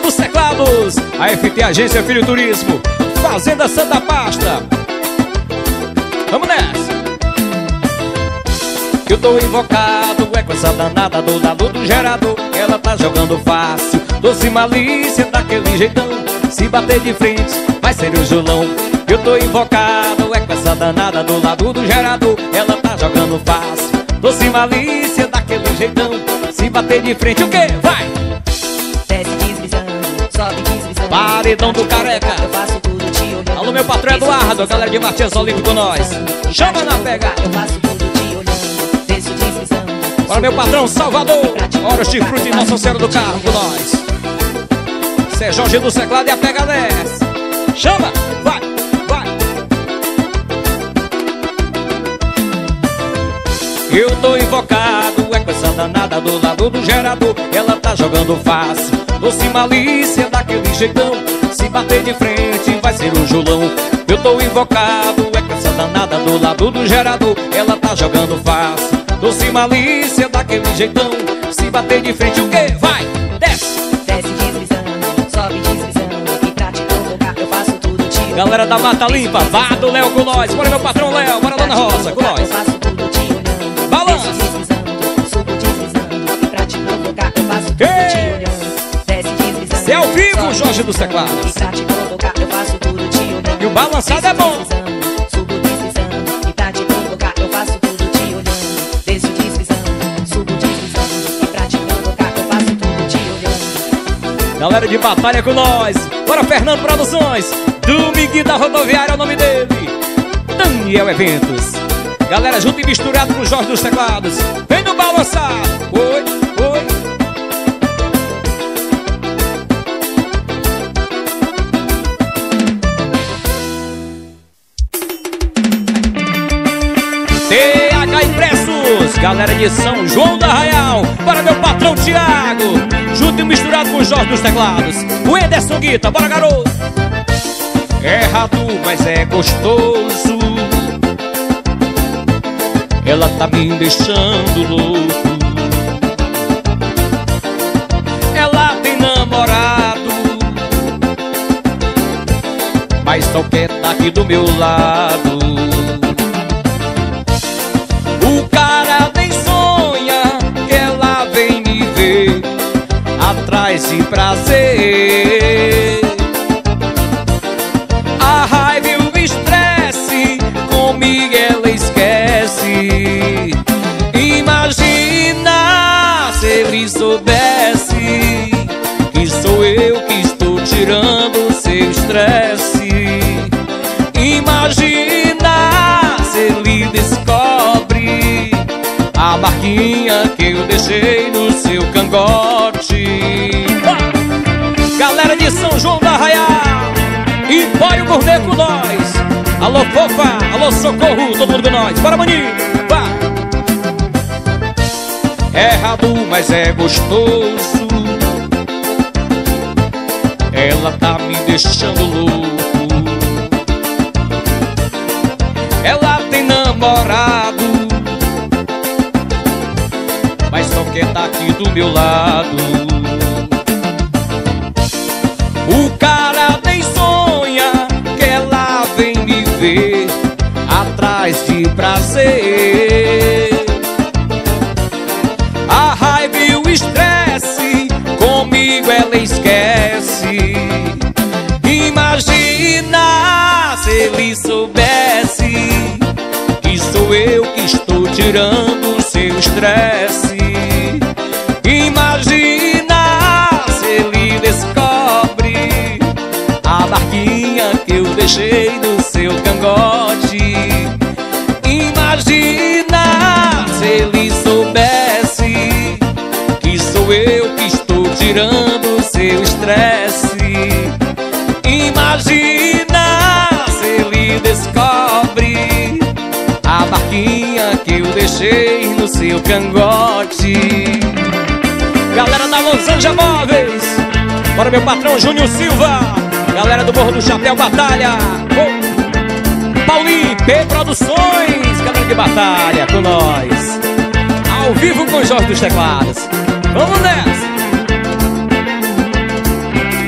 dos teclados, a FT Agência Filho Turismo, Fazenda Santa Pasta. Vamos nessa. Eu tô invocado, é com essa danada do lado do gerador. Ela tá jogando fácil, doce malícia daquele jeitão. Se bater de frente, vai ser o Julão. Eu tô invocado, é com essa danada do lado do gerador. Ela tá jogando fácil, doce malícia daquele jeitão. Se bater de frente, o quê? Vai! Desce deslizando, sobe deslizando. Paredão do Careca. Eu faço tudo te olhando. Alô, meu patrão Eduardo, a galera de Martins Olímpico com nós. Chama na pega. Eu faço tudo te olhando. Desço deslizando. Bora, meu patrão Salvador. Horas de fruta e Nossa Senhora do Carro com nós. Cê Jorge do teclado e a pega desce. Chama, vai, vai. Eu tô invocado, é com essa danada do lado do gerador. Ela tá jogando fácil, doce malícia daquele jeitão. Se bater de frente, vai ser o Julão. Eu tô invocado, é com essa danada do lado do gerador. Ela tá jogando fácil, doce malícia daquele jeitão. Se bater de frente, o quê? Vai, desce. Desce deslizando, sobe deslizando. E pra te provocar, eu faço tudo te olhando. Galera da Mata Limpa, vá do Léo com nós. Bora, meu patrão Léo, bora, Dona Rosa, com nós. Eu faço tudo te olhando. Balança. Desce deslizando, subo deslizando. E pra te provocar, eu faço tudo te olhando. Desce deslizando. Cê é ao vivo, sobe Jorge dos deslizando. teclados. E pra te provocar, eu faço tudo te olhando. E o balançado é bom. Subo deslizando. E pra te provocar, eu faço tudo te olhando. Desço deslizando, subo deslizando. E pra te provocar, eu faço tudo te olhando. Galera de batalha com nós. Bora, Fernando Produções. Dominguinho da Rodoviária é o nome dele. Daniel Eventos. Galera junto e misturado com o Jorge dos teclados. Vem no balançar. Oi, oi. TH Impressos, galera de São João da Arraial. Para meu patrão Thiago, junto e misturado com o Jorge dos teclados. O Ederson Guita, bora garoto. É errado, mas é gostoso. Ela tá me deixando louco. Ela tem namorado, mas só quer tá aqui do meu lado. O cara nem sonha que ela vem me ver atrás de prazer. A raiva e o estresse comigo ela esquece. Imagina se ele soubesse que sou eu que estou tirando o seu estresse. Imagina se ele descobre a marquinha que eu deixei no seu cangote. Galera de São João da Arraial e põe o Gourmet com nós. Alô Fofa, alô Socorro, todo mundo com nós. Bora, maninho, vá. É errado, mas é gostoso. Ela tá me deixando louco. Ela tem namorado, mas só quer tá aqui do meu lado. O cara nem sonha que ela vem me ver atrás de prazer. A raiva e o estresse comigo ela esquece. Imagina se ele soubesse que sou eu que estou tirando o seu estresse. Imagina se ele descobre a marquinha que eu deixei no seu cangote. Imagina se ele soubesse que sou eu que estou tirando o seu estresse. Imagina se ele descobre a marquinha que eu deixei no seu cangote. Galera da Los Angeles Móveis, bora meu patrão Júnior Silva. Galera do Morro do Chapéu Batalha, Paulinho P Produções. Galera de Batalha com nós, ao vivo com o Jorge dos teclados. Vamos nessa.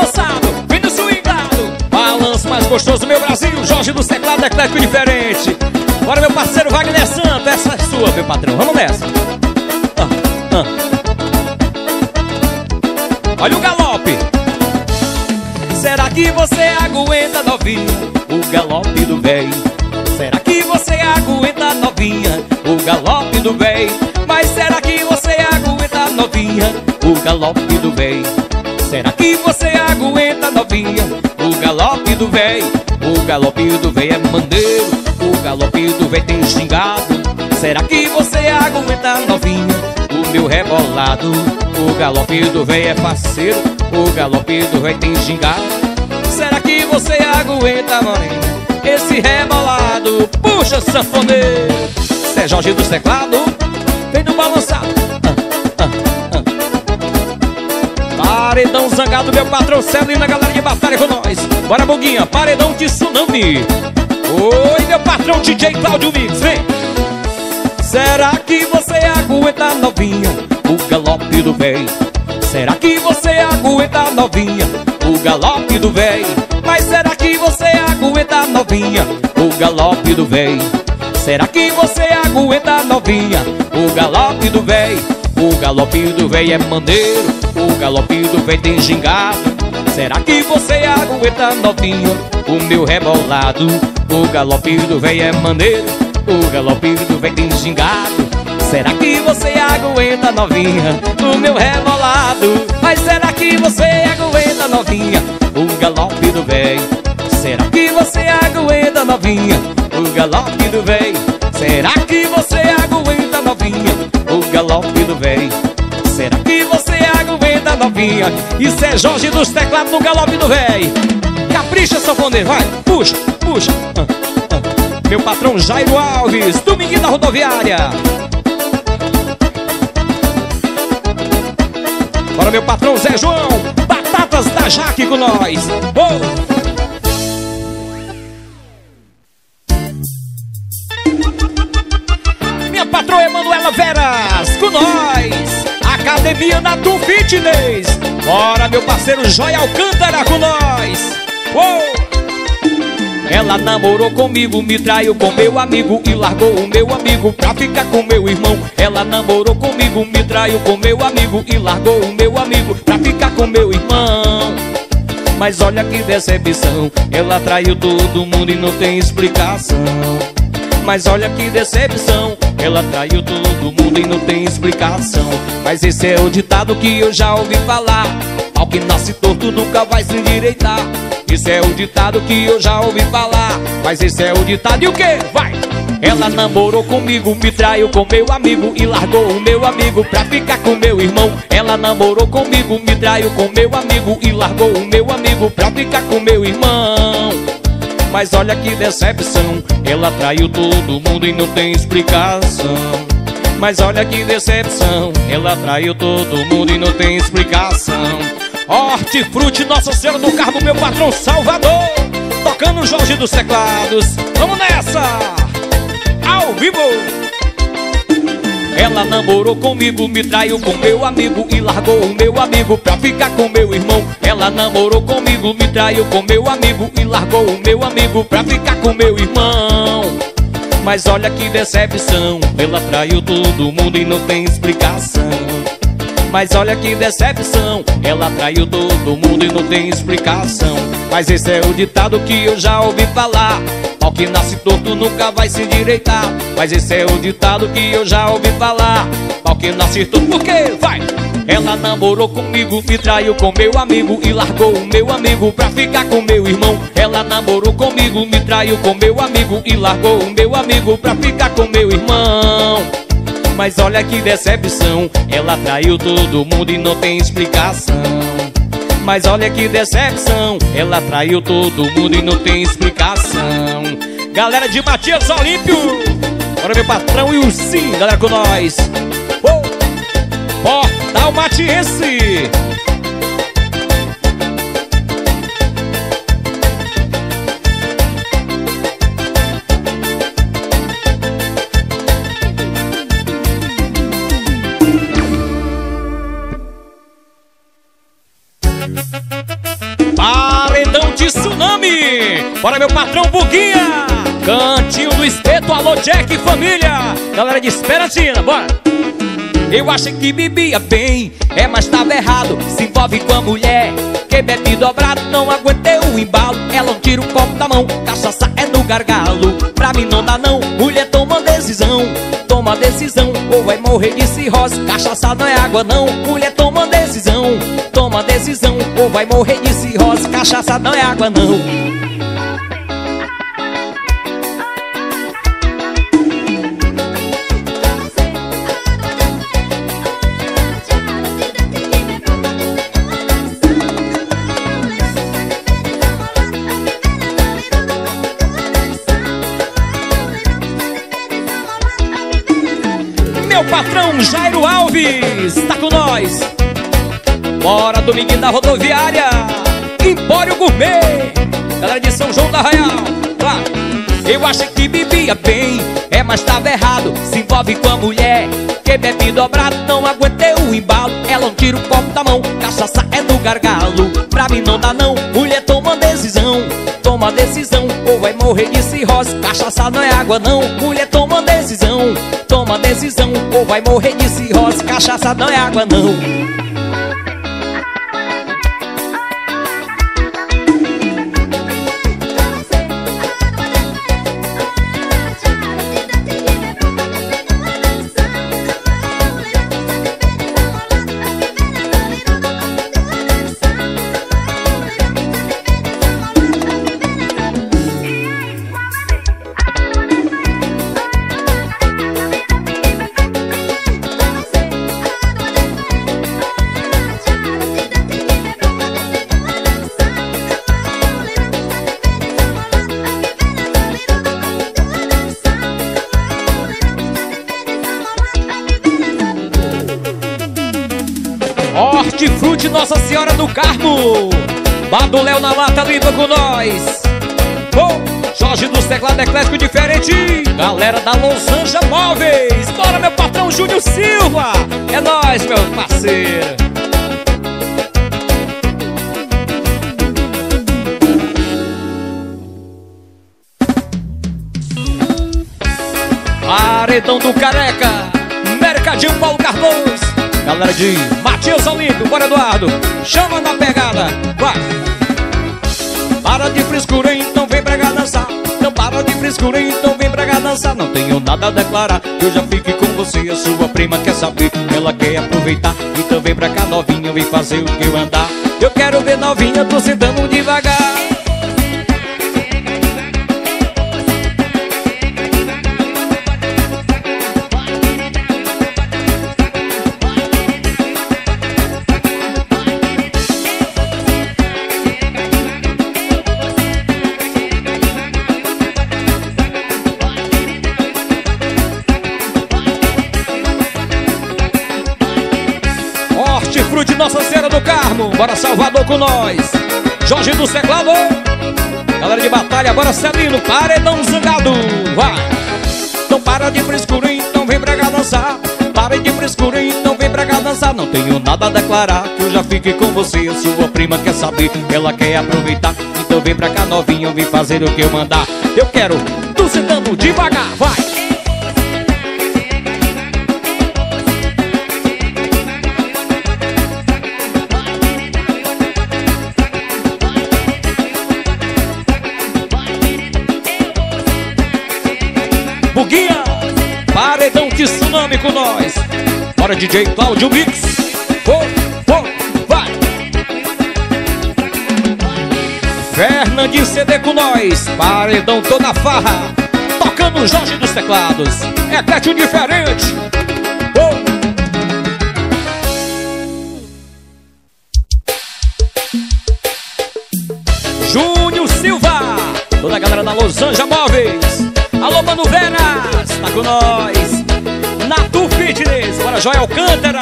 balançado, vem no swingado. Balanço mais gostoso, meu Brasil. Jorge dos teclados, eclético diferente. Bora, meu parceiro Wagner Santos, essa é sua, meu patrão. Vamos nessa. Olha o galope. Será que você aguenta, novinha, o galope do véi? Será que você aguenta, novinha, o galope do véi? Mas será que você aguenta, novinha, o galope do véi? Será que você aguenta, novinha, o galope do véi? O galope do véi é maneiro, o galope do véi tem gingado. Será que você aguenta, novinha, o meu rebolado? O galope do véi é parceiro, o galope do véi tem gingado. Será que você aguenta, morena, esse rebolado? Puxa, sanfoneiro. Cê é Jorge dos teclados, vem no balançado. Paredão zangado, meu patrão Celino, a galera de batalha com nós. Bora, Buguinha, paredão de tsunami. Oi, meu patrão DJ Cláudio Mix, vem. Será que você aguenta, novinha, o galope do véi? Será que você aguenta, novinha, o galope do véi? Mas será que você aguenta, novinha, o galope do véi? Será que você aguenta, novinha, o galope do véi? O galope do véi é maneiro, o galope do véi tem gingado. Será que você aguenta, novinha, o meu rebolado? O galope do véi é maneiro, o galope do véi tem gingado. Será que você aguenta, novinha, o meu rebolado? Mas será que você aguenta, novinha, o galope do véi? Será que você aguenta, novinha, o galope do véi? Será que você aguenta, novinha, o galope do véi? Será que você aguenta, novinha? Isso é Jorge dos teclados no galope do véi. Capricha, sanfoneiro, vai, puxa, puxa. Meu patrão Jairo Alves, dominguinho da rodoviária. Bora, meu patrão Zé João, batatas da Jaque com nós. Oh! Minha patroa Emanuela Veras com nós. Academia Natu Fitness. Bora, meu parceiro Joia Alcântara com nós. Oh! Ela namorou comigo, me traiu com meu amigo e largou o meu amigo pra ficar com meu irmão. Ela namorou comigo, me traiu com meu amigo e largou o meu amigo pra ficar com meu irmão. Mas olha que decepção, ela traiu todo mundo e não tem explicação. Mas olha que decepção, ela traiu todo mundo e não tem explicação. Mas esse é o ditado que eu já ouvi falar: pau que nasce torto nunca vai se endireitar. Esse é o ditado que eu já ouvi falar. Mas esse é o ditado e o que? Vai! Ela namorou comigo, me traiu com meu amigo e largou o meu amigo pra ficar com meu irmão. Ela namorou comigo, me traiu com meu amigo e largou o meu amigo pra ficar com meu irmão. Mas olha que decepção, ela traiu todo mundo e não tem explicação. Mas olha que decepção, ela traiu todo mundo e não tem explicação. Hortifruti, Nossa Senhora do Carmo, meu patrão Salvador, tocando Jorge dos teclados. Vamos nessa! Ao vivo! Ela namorou comigo, me traiu com meu amigo e largou o meu amigo pra ficar com meu irmão. Ela namorou comigo, me traiu com meu amigo e largou o meu amigo pra ficar com meu irmão. Mas olha que decepção, ela traiu todo mundo e não tem explicação. Mas olha que decepção, ela traiu todo mundo e não tem explicação. Mas esse é o ditado que eu já ouvi falar: pau que nasce torto nunca vai se endireitar. Mas esse é o ditado que eu já ouvi falar: pau que nasce torto, por quê? Vai! Ela namorou comigo, me traiu com meu amigo e largou o meu amigo pra ficar com meu irmão. Ela namorou comigo, me traiu com meu amigo e largou o meu amigo pra ficar com meu irmão. Mas olha que decepção, ela traiu todo mundo e não tem explicação. Mas olha que decepção, ela traiu todo mundo e não tem explicação. Galera de Matias Olímpio, bora meu patrão e o Sim, galera com nós. Portal Matiense. Paredão de tsunami. Bora, meu patrão Buguinha. Cantinho do Espeto, alô Jack e família. Galera de Esperantina, bora. Eu achei que bebia bem, mas tava errado. Se envolve com a mulher, quem bebe dobrado não aguentei o embalo. Ela não tira o copo da mão, cachaça é no gargalo. Pra mim não dá não, mulher toma decisão. Toma decisão, ou vai morrer de cirrose. Cachaça não é água não, mulher toma decisão. Toma decisão, ou vai morrer de cirrose. Cachaça não é água não. Meu patrão Jairo Alves tá com nós. Bora, dominguinho da rodoviária, Empório Gourmet. Galera de São João da Arraial, vai. Eu achei que bebia bem, mas tava errado. Se envolve com a mulher, quem bebe dobrado não aguentei o embalo. Ela não tira o copo da mão, cachaça é no gargalo. Pra mim não dá não, mulher toma decisão. Toma decisão, ou vai morrer de cirrose. Cachaça não é água não, mulher toma decisão. Toma decisão, ou vai morrer de cirrose. Cachaça não é água não. Hortifruti Nossa Senhora do Carmo. Bado Léo na Mata Limpa com nós. Jorge dos Teclados Eclético Diferente. Galera da Los Angeles Móveis. Bora, meu patrão Júnior Silva. É nóis, meu parceiro. Paredão do Careca, Mercadinho Paulo Cardoso. Galera de Matias Olímpio, bora Eduardo, chama na pegada, vai. Para de frescura, então vem pra cá dançar. Não para de frescura, então vem pra cá dançar. Não tenho nada a declarar, eu já fiquei com você. A sua prima quer saber, ela quer aproveitar. Então vem pra cá novinha, vem fazer o que eu andar. Eu quero ver novinha, tô sentando devagar. Hortifruti Nossa Senhora do Carmo, bora Salvador com nós. Jorge do Teclado. Galera de batalha, bora Celino, Paredão Zangado, vai. Não para de frescura, então vem pra cá dançar. Para de frescura, então vem pra cá dançar. Não tenho nada a declarar, que eu já fiquei com você. A sua prima quer saber, ela quer aproveitar. Então vem pra cá novinha, vem fazer o que eu mandar. Eu quero, tô sentando devagar, vai. Buguinha, Paredão de Tsunami com nós. Bora DJ Cláudio Mix. Vai. Fernandinho CD com nós. Paredão toda farra. Tocando Jorge dos Teclados. É Eclético Diferente. Júnior Silva. Toda a galera da Los Angeles Móveis. Alô, Mano Veras, tá com nós. Natu Fitness, bora Joia Alcântara.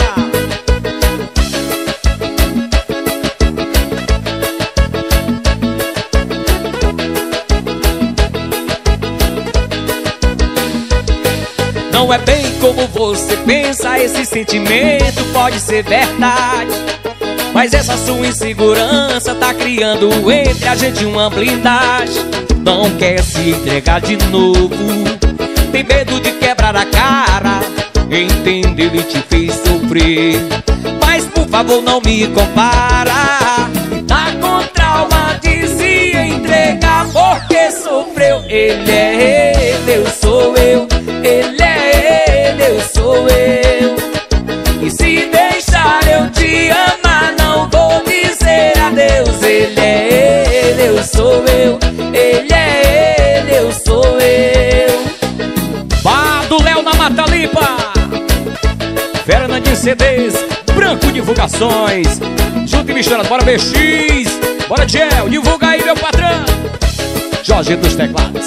Não é bem como você pensa, esse sentimento pode ser verdade. Mas essa sua insegurança tá criando entre a gente uma blindagem. Não quer se entregar de novo, tem medo de quebrar a cara. Entende, ele te fez sofrer, mas por favor não me compara. Tá com trauma de se entregar porque sofreu. Ele é ele, eu sou eu. Ele é ele, eu sou eu. E se deixar eu te amar, não vou dizer adeus. Ele é ele, eu sou eu. Ele é ele, eu sou eu. Bar do Léo na Mata Limpa, Fernandinho CDs, Branco Divulgações, junto e misturado. Bora BX, bora Gel, divulga aí meu patrão Jorge dos Teclados.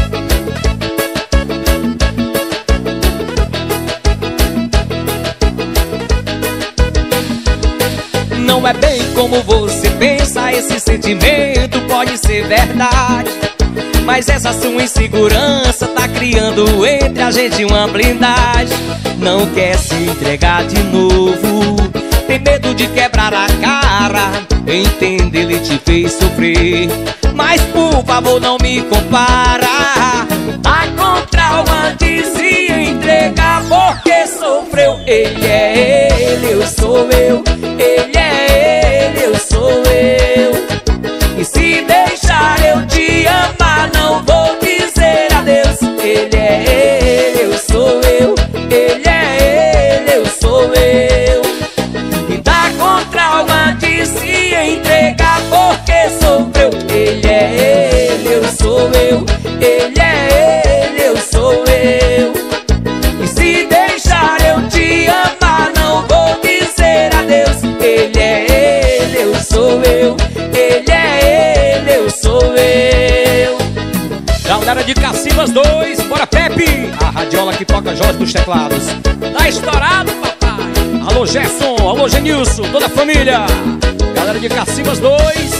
Não é bem como você pensa, esse sentimento pode ser verdade, mas essa sua insegurança tá criando entre a gente uma blindagem. Não quer se entregar de novo, tem medo de quebrar a cara. Entende, ele te fez sofrer, mas por favor não me compara. Tá com trauma de se entregar porque sofreu. Ele é ele, eu sou eu. Ele é ele, eu sou eu. E se deixar eu te amar, não vou dizer adeus. Ele é ele, eu sou eu. Ele é ele, eu sou eu. E tá com trauma de se entregar porque sofreu. Ele é ele, eu sou eu. Ele é ele, eu sou eu. E se deixar eu te amar, não vou dizer adeus. Ele é ele, eu sou eu. Ele é ele, eu sou eu. Galera de Cacimbas 2, bora Pepe, a radiola que toca Jorge dos Teclados. Tá estourado, papai. Alô Gerson, alô Genilson, toda a família. Galera de Cacimbas 2,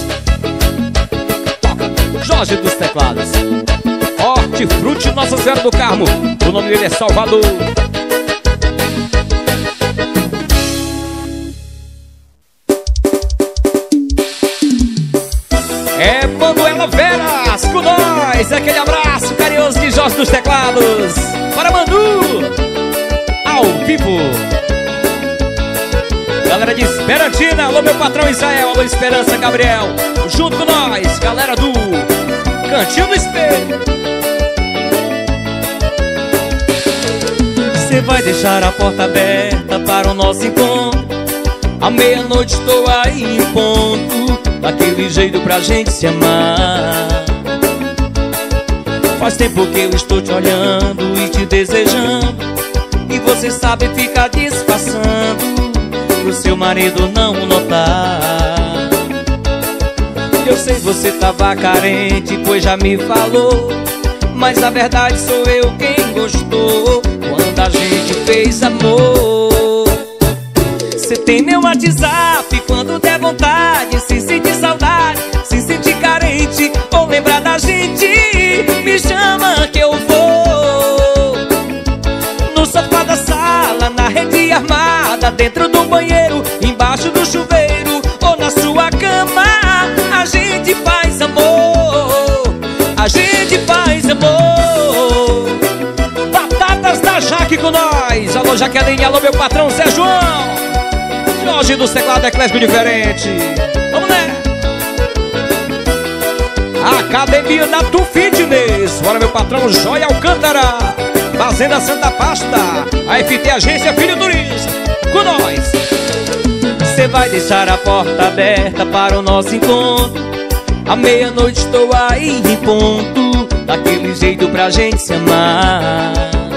toca Jorge dos Teclados. Hortifruti Nossa Senhora do Carmo, o nome dele é Salvador. É Manuela Veras com nós, aquele abraço carinhoso de Jorge dos Teclados. Para Manu, ao vivo. Galera de Esperantina, alô meu patrão Israel, alô Esperança Gabriel, junto com nós, galera do Cantinho do Espelho. Você vai deixar a porta aberta para o nosso encontro? À meia-noite estou aí em ponto, daquele jeito pra gente se amar. Faz tempo que eu estou te olhando e te desejando, e você sabe ficar disfarçando pro seu marido não notar. Eu sei você tava carente, pois já me falou, mas a verdade sou eu quem gostou quando a gente fez amor. Você tem meu WhatsApp, quando der vontade, se sentir saudade, se sentir carente ou lembrar da gente, me chama que eu vou. No sofá da sala, na rede armada, dentro do banheiro, embaixo do chuveiro ou na sua cama, a gente faz amor, a gente faz amor. Batatas da Jaque com nós, alô Jaqueline, alô meu patrão Zé João. Jorge dos Teclados Eclético Diferente. Vamos nessa. Academia da Tu Fitness, bora meu patrão Joia Alcântara. Fazenda Santa Pasta, a FT Agência Filho Turista, com nós. Você vai deixar a porta aberta para o nosso encontro? À meia-noite estou aí em ponto, daquele jeito pra gente se amar.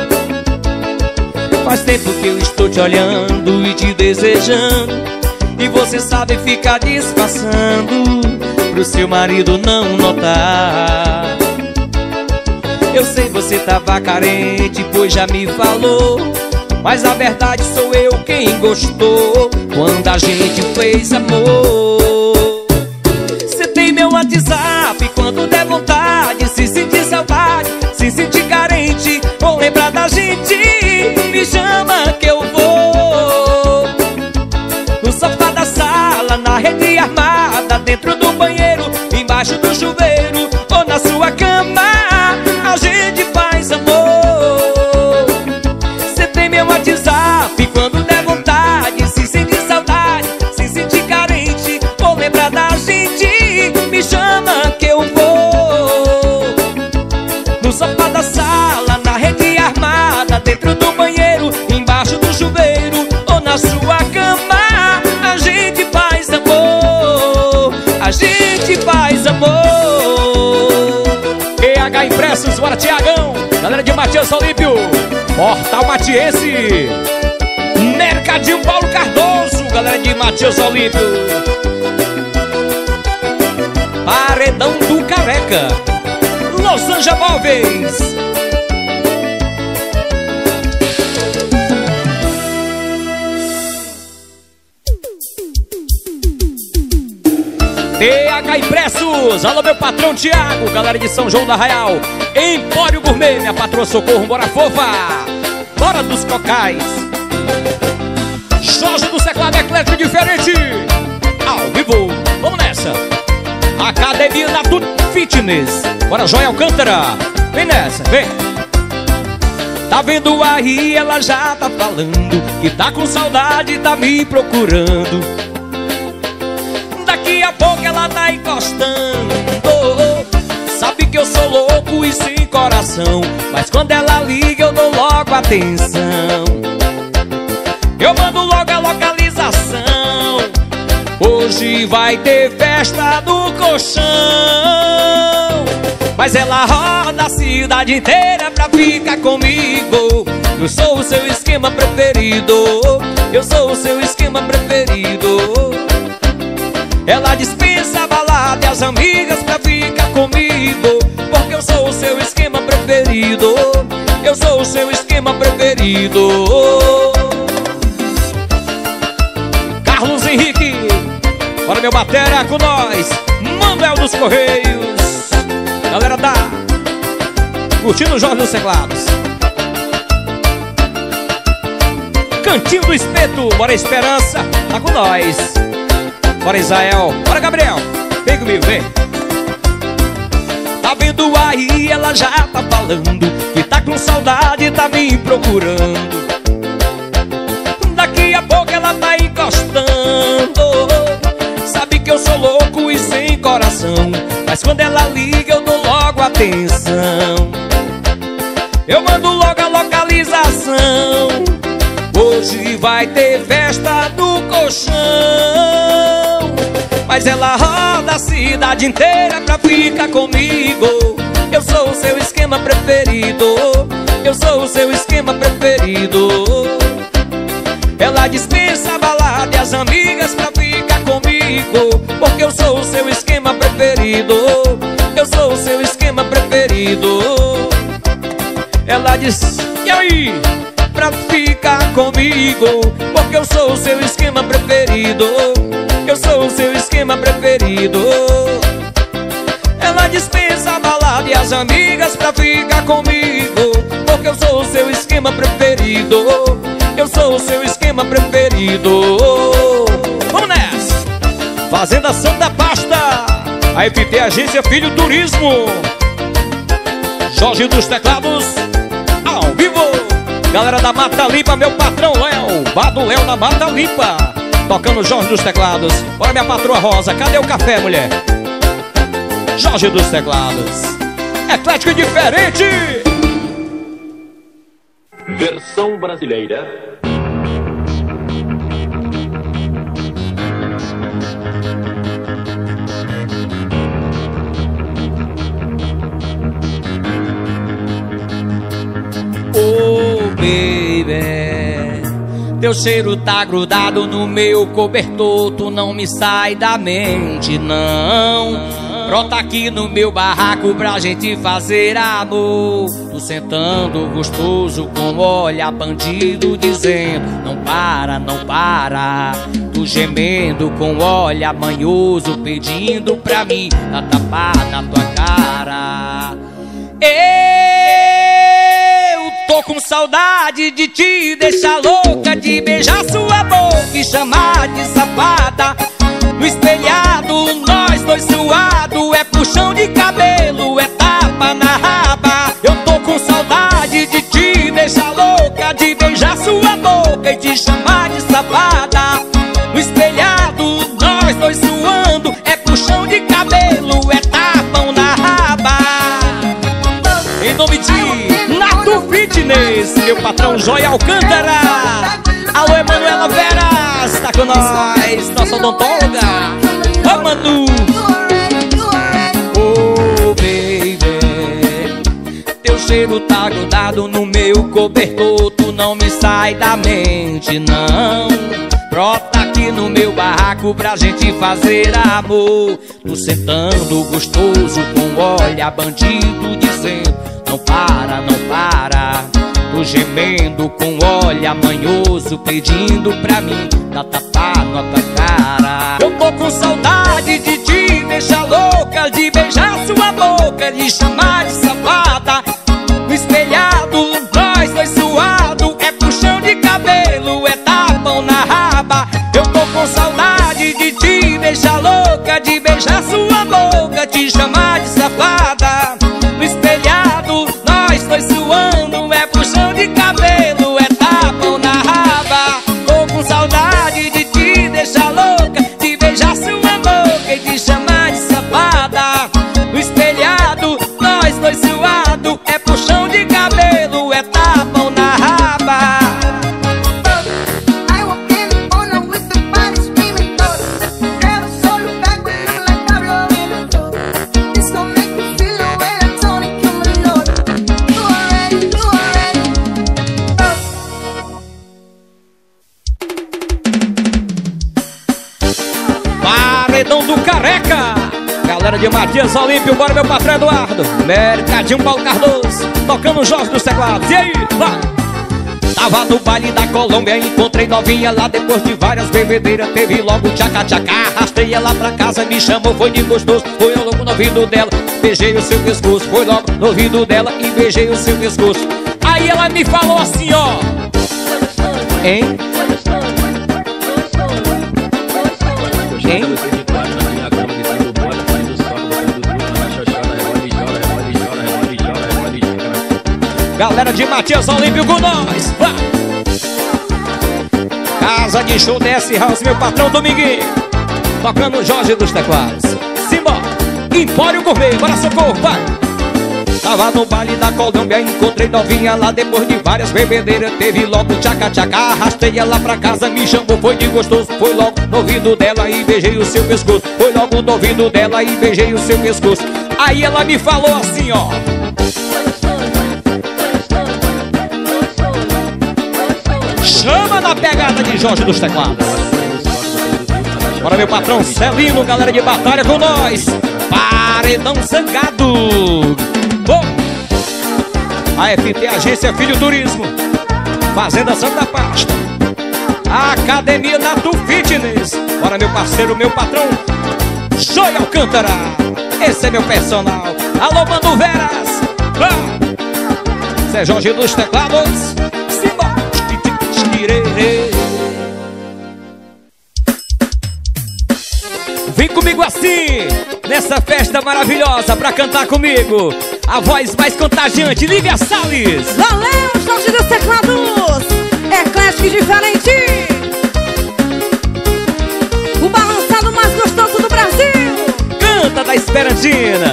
Faz tempo que eu estou te olhando e te desejando, e você sabe ficar disfarçando pro seu marido não notar. Eu sei você tava carente, pois já me falou, mas a verdade sou eu quem gostou quando a gente fez amor. Você tem meu WhatsApp, quando der vontade, se sentir saudade, se sentir carente ou lembrar da gente, me chama que eu vou. No sofá da sala, do chuveiro ou na sua cama, a gente faz amor. Cê tem meu WhatsApp quando der vontade, se sentir saudade, se sentir carente ou lembrar da gente, me chama que eu vou. No sofá da sala, na rede armada, dentro do banheiro, embaixo do chuveiro ou na sua cama, a gente faz amor, a gente faz amor. EH Impressos, bora Tiagão, galera de Matias Olímpio, Portal Matiense, Mercadinho Paulo Cardoso, galera de Matias Olímpio, Paredão do Careca, Los Angeles Móveis. EH Impressos, alô meu patrão Tiago, galera de São João do Arraial, Empório Gourmet, minha patroa Socorro, bora fofa, bora dos cocais. Jorge do Teclado Eclético Diferente, ao vivo, vamos nessa. Academia Natur Fitness, bora Joia Alcântara, vem nessa, vem. Tá vendo aí, ela já tá falando que tá com saudade, tá me procurando. Daqui a pouco ela tá encostando. Sabe que eu sou louco e sem coração, mas quando ela liga eu dou logo atenção. Eu mando logo a localização. Hoje vai ter festa do colchão, mas ela roda a cidade inteira pra ficar comigo. Eu sou o seu esquema preferido, eu sou o seu esquema preferido. Ela dispensa a balada e as amigas pra ficar comigo, porque eu sou o seu esquema preferido, eu sou o seu esquema preferido. Carlos Henrique, bora meu batera com nós, Manuel dos Correios, galera da curtindo o Jorge dos Teclados, Cantinho do Espeto, bora Esperança, tá com nós. Bora Israel, bora Gabriel, vem comigo, vem. Tá vendo aí, ela já tá falando que tá com saudade, tá me procurando. Daqui a pouco ela tá encostando. Sabe que eu sou louco e sem coração, mas quando ela liga eu dou logo atenção. Eu mando logo a localização. Hoje vai ter festa do colchão, mas ela roda a cidade inteira pra ficar comigo. Eu sou o seu esquema preferido, eu sou o seu esquema preferido. Ela dispensa a balada e as amigas pra ficar comigo, porque eu sou o seu esquema preferido, eu sou o seu esquema preferido. Ela diz, e aí? Pra ficar comigo, porque eu sou o seu esquema preferido, eu sou o seu esquema preferido. Ela dispensa a balada e as amigas pra ficar comigo, porque eu sou o seu esquema preferido, eu sou o seu esquema preferido. Vamos nessa! Fazenda Santa Pasta, a FT Agência Filho Turismo, Jorge dos Teclados, ao vivo. Galera da Mata Limpa, meu patrão Léo, Bar do Léo da Mata Limpa, tocando Jorge dos Teclados. Bora minha patroa Rosa, cadê o café, mulher? Jorge dos Teclados, Eclético Diferente, versão brasileira. Oh baby, teu cheiro tá grudado no meu cobertor, tu não me sai da mente não. Brota aqui no meu barraco pra gente fazer amor. Tu sentando gostoso com olhar bandido dizendo não para, não para. Tu gemendo com olhar manhoso pedindo pra mim dar tapa na tua cara. Eu tô com saudade de te deixar louca, de beijar sua boca e chamar de safada. No espelhado, nós dois suado, é puxando louca e te chamar de safada. No espelhado, nós dois suando, é puxão de cabelo, é tapão na raba. Em nome de Nato Fitness, meu patrão Joia Alcântara. Alô, Emanuela Veras, tá com nós, nossa odontóloga. Ô, Manu. Oh, baby, teu cheiro tá grudado no meu cobertor, tu não me sai da mente, não. Brota aqui no meu barraco pra gente fazer amor. Tu sentando gostoso com olha bandido dizendo não para, não para. Tu gemendo com olha manhoso pedindo pra mim dar tapa na tua cara. Eu tô com saudade de te deixar louca, de beijar sua boca, de chamar de safada. No espelhado, nós dois suado, é puxão de cabelo, é tapão na raba. Eu tô com saudade de te deixar louca, de beijar sua boca, te chamar de safada. No espelhado, nós dois suando, é puxão de cabelo, é tapão na raba. Tô com saudade de te deixar louca, de beijar sua boca e te chamar de safada. No espelhado, nós dois suado, é puxão de cabelo, é tapão na raba. Paredão do Careca, galera de Matias Olímpio, bora meu patrão Eduardo, Mercadinho Paulo Cardoso, tocando Jorge dos teclados. E aí, vai! Tava no baile da Colômbia, encontrei novinha lá. Depois de várias bebedeiras, teve logo tchaca-tchaca. Arrastei ela pra casa, me chamou, foi de gostoso. Foi eu logo no ouvido dela, beijei o seu pescoço. Foi logo no ouvido dela e beijei o seu pescoço. Aí ela me falou assim, ó. Hein? Hein? Galera de Matias Olímpio com nós, vai! Casa de show DS House, meu patrão Dominguinho, tocando Jorge dos teclados. Simbora! Empório Gourmet, bora socorro, vai! Tava no baile da Colômbia, encontrei novinha lá. Depois de várias bebedeiras, teve logo tchaca-tchaca. Arrastei ela pra casa, me chamou, foi de gostoso. Foi logo no ouvido dela e beijei o seu pescoço. Foi logo no ouvido dela e beijei o seu pescoço. Aí ela me falou assim, ó. Chama na pegada de Jorge dos teclados. Bora meu patrão Celino, galera de batalha com nós. Paredão Zangado. Bom, a FT Agência Filho Turismo, Fazenda Santa Pasta, a Academia Nato Fitness. Bora meu parceiro, meu patrão Joia Alcântara. Esse é meu personal. Alô, Mano Veras. Zé Jorge dos teclados. Simbora. Vem comigo assim, nessa festa maravilhosa, pra cantar comigo. A voz mais contagiante, Lívia Salles. Valeu, Jorge dos teclados. Eclético e diferente. O balançado mais gostoso do Brasil. Canta da Esperantina.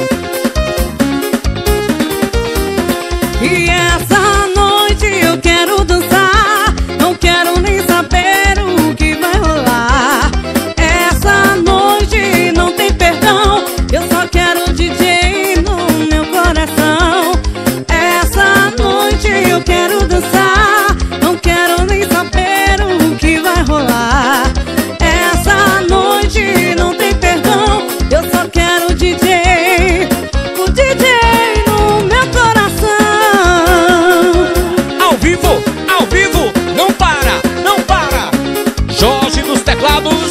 E essa noite eu quero dançar, não quero nem saber o que vai rolar. Essa noite não tem perdão, eu só quero DJ no meu coração. Essa noite eu quero dançar, não quero nem saber o que vai rolar. Essa noite não tem perdão, eu só quero DJ, o DJ no meu coração. Ao vivo, não para, não para. Jorge dos teclados.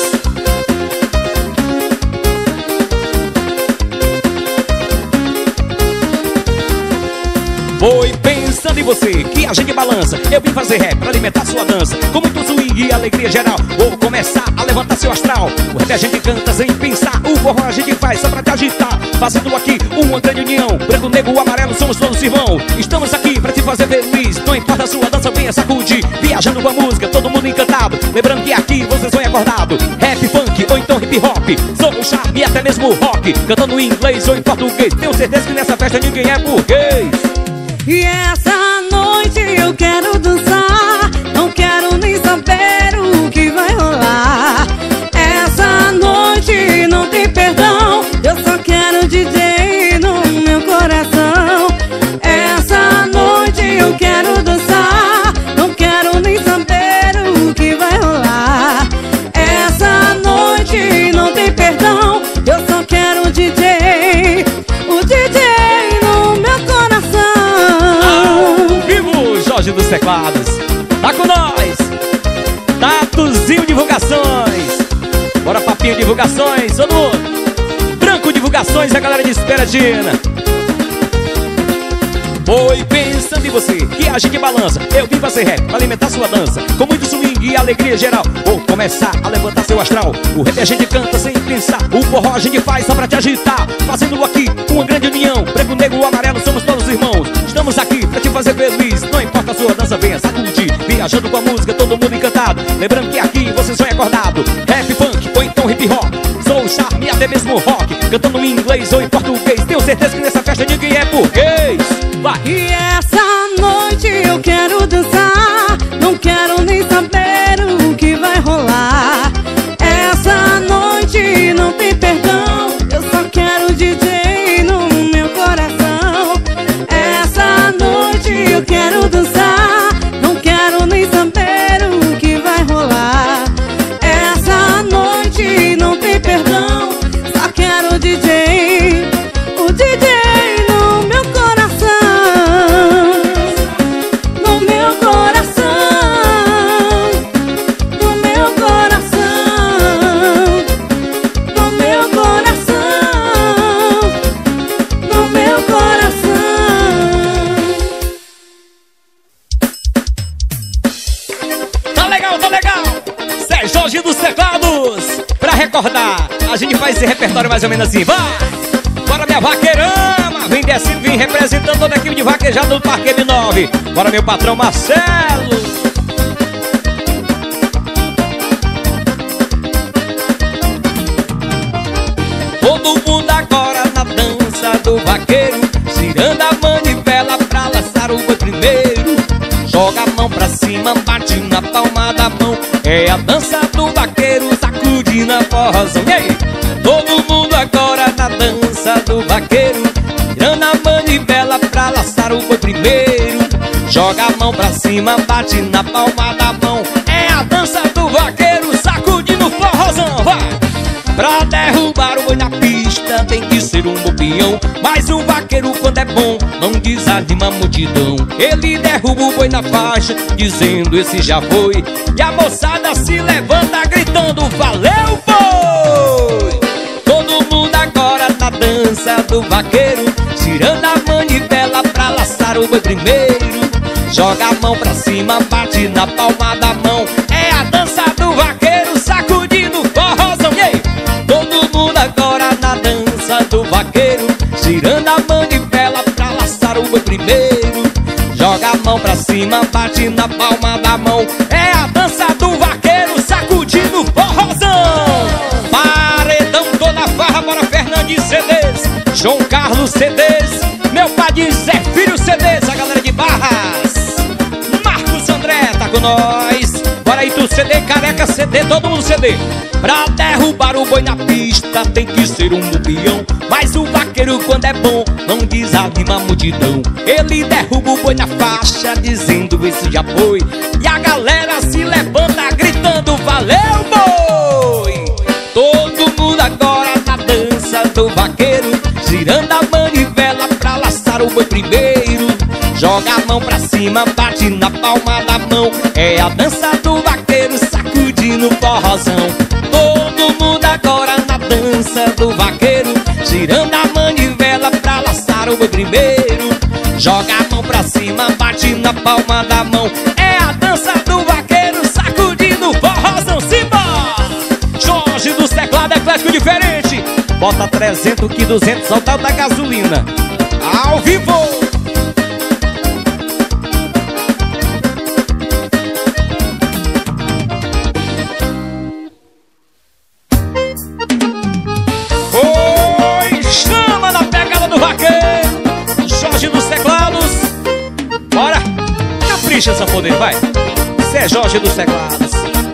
Foi pensando em você que a gente balança. Eu vim fazer rap pra alimentar sua dança, com muito swing e alegria geral. Vou começar a levantar seu astral. O rap a gente canta sem pensar, o forró a gente faz só pra te agitar. Fazendo aqui uma grande união, branco, negro, amarelo, somos todos irmãos. Estamos aqui pra te fazer feliz, não importa a sua dança. dança venha sacudir, viajando com a música, todo mundo encantado. Lembrando que aqui você sonha acordado. Rap, funk ou então hip hop, soul, charme e até mesmo rock. Cantando em inglês ou em português, tenho certeza que nessa festa ninguém é burguês. E essa noite eu quero dançar, não quero nem saber o que vai rolar. Essa noite não tem perdão, eu só quero DJ no meu coração. Essa noite eu quero dançar, não quero nem saber o que vai rolar. Essa noite não tem perdão, eu só quero DJ, o DJ no meu coração. Ao vivo, Jorge dos Teclados. Tá com nós, Tatuzinho Divulgações. Bora Papinho Divulgações, todo mundo. Branco Divulgações, a galera de Esperadina. Foi pensando em você, que age que balança. Eu vim fazer rap pra alimentar sua dança, com muito swing e alegria geral. Vou começar a levantar seu astral. O rap a gente canta sem pensar, o forró a gente faz só pra te agitar. Fazendo aqui uma grande união, branco, negro ou amarelo, somos todos irmãos. Estamos aqui pra te fazer feliz, não importa a sua dança, venha sacudir. Viajando com a música, todo mundo encantado. Lembrando que aqui você sonha acordado. Rap, funk ou então hip hop, soul, charme e até mesmo rock. Cantando em inglês ou em português, tenho certeza que nessa festa ninguém é burguês. Vai. E essa noite eu quero dançar, não quero nem saber o que vai rolar. Essa noite não tem perdão, eu só quero DJ no meu coração. Essa noite eu quero dançar, não quero nem saber o que vai rolar. Essa noite não tem perdão, só quero DJ, o DJ no meu coração. No meu coração, no meu coração, no meu coração, no meu coração. Tá legal, tá legal. Sérgio Jorge dos Teclados. Pra recordar, a gente faz esse repertório mais ou menos assim. Vai! Bora minha vaqueirama, vem descendo, vem representando toda a equipe de vaquejada do Parque M9. Bora meu patrão Marcelo. Todo mundo agora na dança do vaqueiro, girando a manivela pra laçar o boi primeiro. Joga a mão pra cima, bate na palma da mão. É a dança do vaqueiro, sacudindo a forrozão. E aí? Todo mundo agora na dança do vaqueiro, girando a manivela pra laçar o boi primeiro. Joga a mão pra cima, bate na palma da mão. É a dança do vaqueiro, sacudindo o forrozão. Vai! Pra derrubar o boi na pista tem que ser um bobião, mas o vaqueiro quando é bom não desanima a multidão. Ele derruba o boi na faixa, dizendo esse já foi. E a moçada se levanta gritando valeu boi. Todo mundo agora na dança do vaqueiro, girando a manivela pra laçar o boi primeiro. Joga a mão pra cima, bate na palma da mão. É a dança do vaqueiro, sacudindo o forrozão. E aí? Todo mundo agora na dança do vaqueiro, girando a manivela pra laçar o boi primeiro. Joga a mão pra cima, bate na palma da mão. É a dança do vaqueiro, sacudindo o forrozão. Paredão, Dona Farra, bora Fernandes CDs, João Carlos CDs, meu padrinho Zé Filho CDs, a galera de Barras. Marcos André tá com nós. Bora aí tu CD, Careca CD, todo mundo CD. Pra derrubar o boi na pista tem que ser um mupião, mas o vaqueiro quando é bom não desanima a multidão. Ele derruba o boi na faixa, dizendo esse já foi. E a galera se levanta gritando valeu boi. Todo mundo agora na dança do vaqueiro, girando a manivela pra laçar o boi primeiro. Joga a mão pra cima, bate na palma da mão. É a dança do vaqueiro, sacudindo o forrozão. Todo mundo agora na dança do vaqueiro, girando a manivela pra laçar o boi primeiro. Joga a mão pra cima, bate na palma da mão. É a dança do vaqueiro, sacudindo o forrozão. Simbora! Jorge dos Teclados, eclético diferente. Bota 300 que 200, ao tal da gasolina. Ao vivo! Capricha, sanfoneiro, vai. Zé Jorge dos teclados.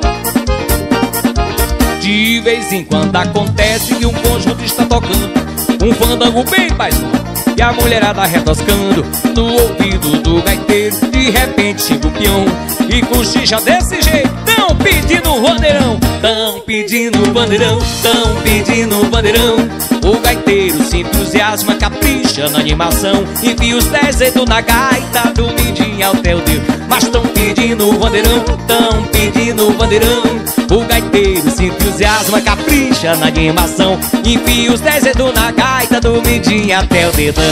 De vez em quando acontece que um conjunto está tocando um fandango bem baixo e a mulherada retoscando no ouvido do gaiteiro. De repente chega o peão e cochicha desse jeito. Tão pedindo o bandeirão, tão pedindo o bandeirão, tão pedindo o bandeirão. O gaiteiro se entusiasma, capricha na animação, enfia os 10 dedos na gaita, do mindinho até o dedo. Mas tão pedindo o bandeirão, tão pedindo o bandeirão. O gaiteiro se entusiasma, capricha na animação, enfia os 10 dedos na gaita, do mindinho até o dedão.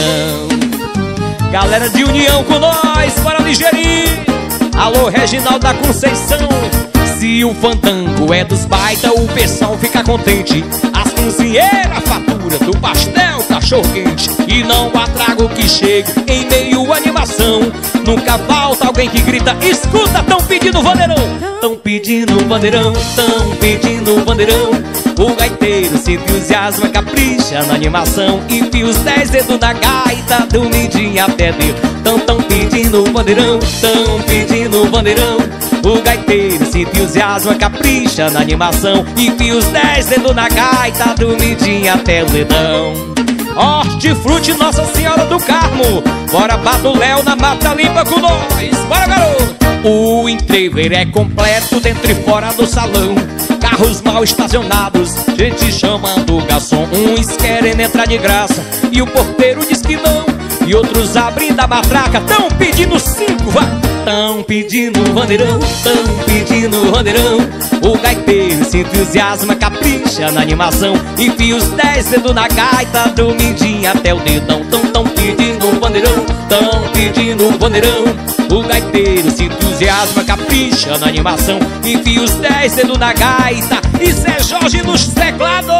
Galera de união com nós, bora ligeirinho. Alô, Reginaldo da Conceição. Se o fandango é dos baita, o pessoal fica contente. As cozinheiras fatura do pastel, cachorro quente. E não há trago que chegue em meio à animação. Nunca falta alguém que grita, escuta, tão pedindo bandeirão. Tão pedindo bandeirão, tão pedindo bandeirão. O gaiteiro se entusiasma, capricha na animação, enfia os 10 dedos na gaita, do mindinho até dedo. Tão pedindo bandeirão, tão pedindo bandeirão. O gaiteiro se entusiasma, capricha na animação, enfia os 10 dedos na gaita, do mindinho até o dedão. Hortifruti Nossa Senhora do Carmo, bora Bato Léo na Mata Limpa com nós, bora garoto! O entrever é completo dentro e fora do salão, carros mal estacionados, gente chamando o garçom. Uns querem entrar de graça e o porteiro diz que não, e outros abrindo a matraca, tão pedindo 5, vai! Tão pedindo bandeirão, tão pedindo bandeirão. O gaiteiro se entusiasma, capricha na animação, enfia os 10 dedos na gaita, do mindinho até o dedão. Tão pedindo bandeirão, tão pedindo bandeirão. O gaiteiro se entusiasma, capricha na animação, enfia os 10 dedos na gaita. E Zé Jorge nos teclados,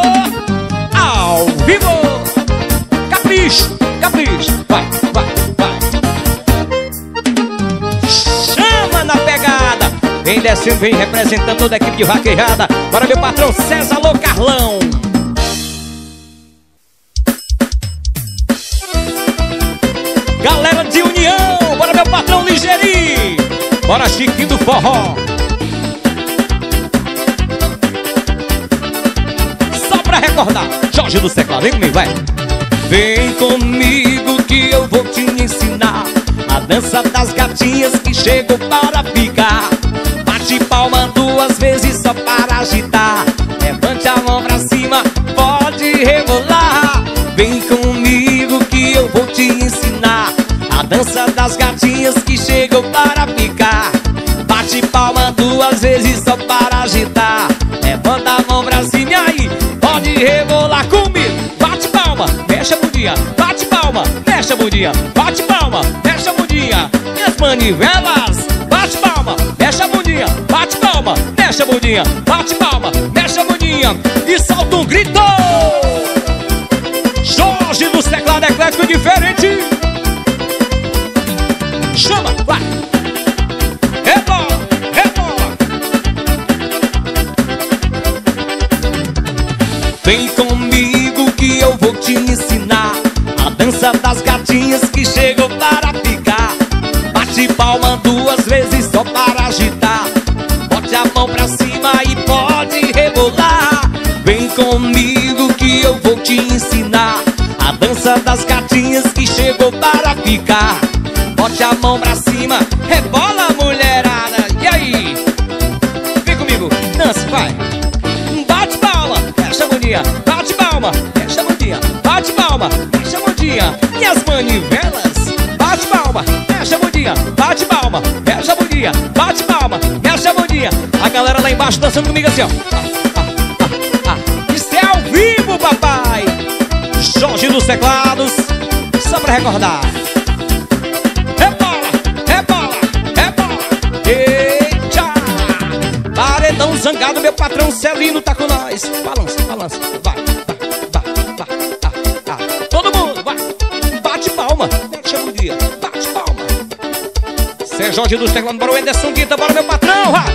ao vivo. Capricha, capricha, vai, vai, vai. Chama na pegada, vem descendo, vem representando toda a equipe de vaquejada. Bora meu patrão César, alô Carlão. Galera de união, bora meu patrão Ligeirinho. Bora Chiquinho do forró. Só pra recordar, Jorge do teclado, vem comigo, vai. Vem comigo que eu vou te ensinar a dança das gatinhas que chegam para ficar. Bate palma 2 vezes só para agitar. Levante a mão pra cima, pode rebolar. Vem comigo que eu vou te ensinar a dança das gatinhas que chegam para ficar. Bate palma 2 vezes só para agitar. Levanta a mão pra cima e aí, pode rebolar comigo. Bate palma, mexe a bundinha. Bate palma, mexe a bundinha. Bate palma, mexe a bundinha. E as manivelas, bate palma, mexe a bundinha. Bate palma, mexe a bundinha. Bate palma, mexe a bundinha. E solta um grito. Jorge dos teclados eclético diferente. Chama, vai. Rebola, rebola. Vem comigo que eu vou te ensinar a dança das gatinhas que chegam para ficar. Bate palma 2 vezes só para agitar. Bote a mão pra cima e pode rebolar. Vem comigo que eu vou te ensinar a dança das gatinhas que chegou para ficar. Bote a mão pra cima, rebola mulherada. E aí? Vem comigo, dança, vai. Bate palma, fecha a bundinha. Bate palma, fecha a bundinha. Bate palma, fecha a bundinha. E as manivelas? Bate palma, fecha a bundinha. Bate palma, fecha a bundinha. Bate palma, fecha a bundinha. A galera lá embaixo dançando comigo assim, ó. Isso é ao vivo, papai. Jorge dos teclados, só pra recordar. Rebola, rebola, rebola. Eita! Paredão zangado, meu patrão Celino tá com nós. Balança, balança, vai, vai, vai, vai. Todo mundo, vai. Bate palma, mexe a bundinha. Bate palma. Zé Jorge dos teclados, bora o Anderson Guita, bora meu patrão, vai.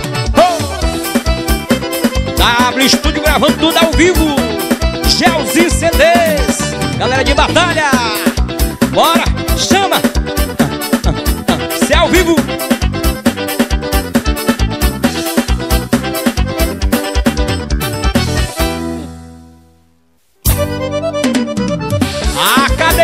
W Estúdio gravando tudo ao vivo. Gelzinho CDs. Galera de batalha, bora, chama. Se é ao vivo,